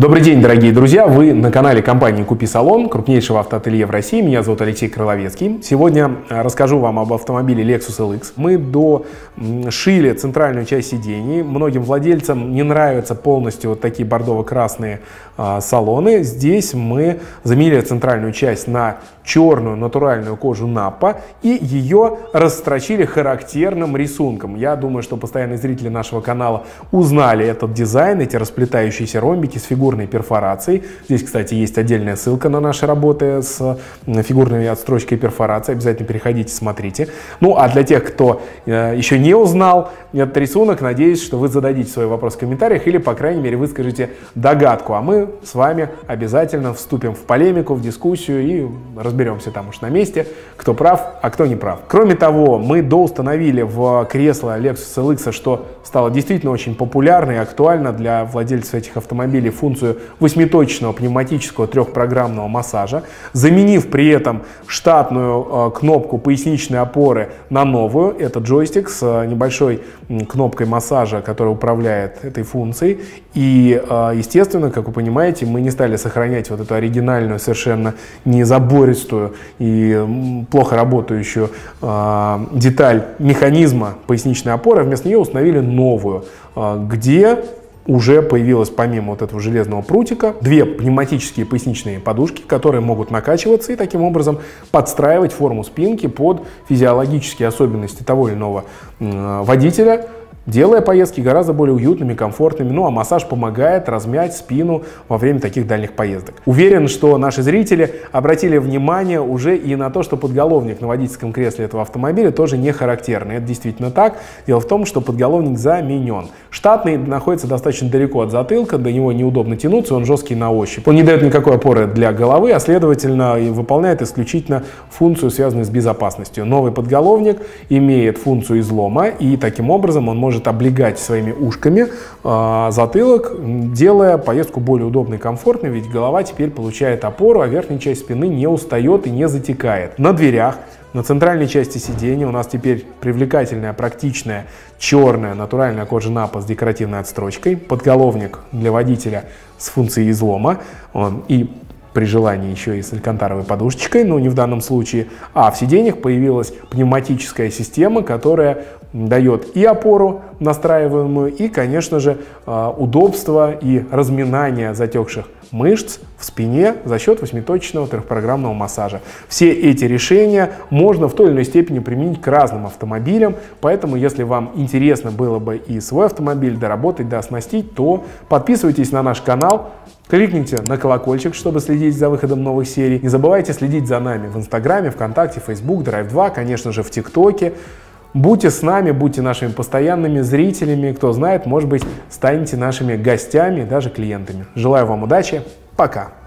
Добрый день, дорогие друзья! Вы на канале компании «Купи Салон», крупнейшего автоателье в России. Меня зовут Алексей Крыловецкий. Сегодня расскажу вам об автомобиле Lexus LX. Мы дошили центральную часть сидений. Многим владельцам не нравятся полностью вот такие бордово-красные салоны. Здесь мы заменили центральную часть на черную натуральную кожу Напа и ее расстрочили характерным рисунком. Я думаю, что постоянные зрители нашего канала узнали этот дизайн, эти расплетающиеся ромбики с фигурной перфорацией. Здесь, кстати, есть отдельная ссылка на наши работы с фигурной отстрочкой и перфорацией. Обязательно переходите, смотрите. Ну, а для тех, кто еще не узнал этот рисунок, надеюсь, что вы зададите свой вопрос в комментариях или, по крайней мере, выскажите догадку. А мы с вами обязательно вступим в полемику, в дискуссию и разберемся там уж на месте, кто прав, а кто не прав. Кроме того, мы доустановили в кресло Lexus LX, что стало действительно очень популярно и актуально для владельцев этих автомобилей, функцию 8-точечного пневматического трехпрограммного массажа, заменив при этом штатную кнопку поясничной опоры на новую. Это джойстик с небольшой кнопкой массажа, которая управляет этой функцией. И, естественно, как вы понимаете, мы не стали сохранять вот эту оригинальную, совершенно незабористую и плохо работающую деталь механизма поясничной опоры. Вместо нее установили новую, где уже появилось помимо вот этого железного прутика две пневматические поясничные подушки, которые могут накачиваться и таким образом подстраивать форму спинки под физиологические особенности того или иного водителя, делая поездки гораздо более уютными, комфортными. Ну а массаж помогает размять спину во время таких дальних поездок. Уверен, что наши зрители обратили внимание уже и на то, что подголовник на водительском кресле этого автомобиля тоже не характерный. Это действительно так. Дело в том, что подголовник заменен. Штатный находится достаточно далеко от затылка, до него неудобно тянуться, он жесткий на ощупь. Он не дает никакой опоры для головы, а следовательно и выполняет исключительно функцию, связанную с безопасностью. Новый подголовник имеет функцию излома, и таким образом он может облегать своими ушками затылок, делая поездку более удобной и комфортной, ведь голова теперь получает опору, а верхняя часть спины не устает и не затекает. На дверях, на центральной части сиденья у нас теперь привлекательная, практичная, черная натуральная кожа Напа с декоративной отстрочкой, подголовник для водителя с функцией излома и при желании еще и с алькантаровой подушечкой, но не в данном случае. А в сиденьях появилась пневматическая система, которая дает и опору настраиваемую, и, конечно же, удобство и разминание затекших мышц в спине за счет 8-точечного трехпрограммного массажа. Все эти решения можно в той или иной степени применить к разным автомобилям, поэтому, если вам интересно было бы и свой автомобиль доработать, дооснастить, то подписывайтесь на наш канал, кликните на колокольчик, чтобы следить за выходом новых серий. Не забывайте следить за нами в Инстаграме, ВКонтакте, Facebook, Drive 2, конечно же, в ТикТоке. Будьте с нами, будьте нашими постоянными зрителями. Кто знает, может быть, станете нашими гостями, даже клиентами. Желаю вам удачи. Пока!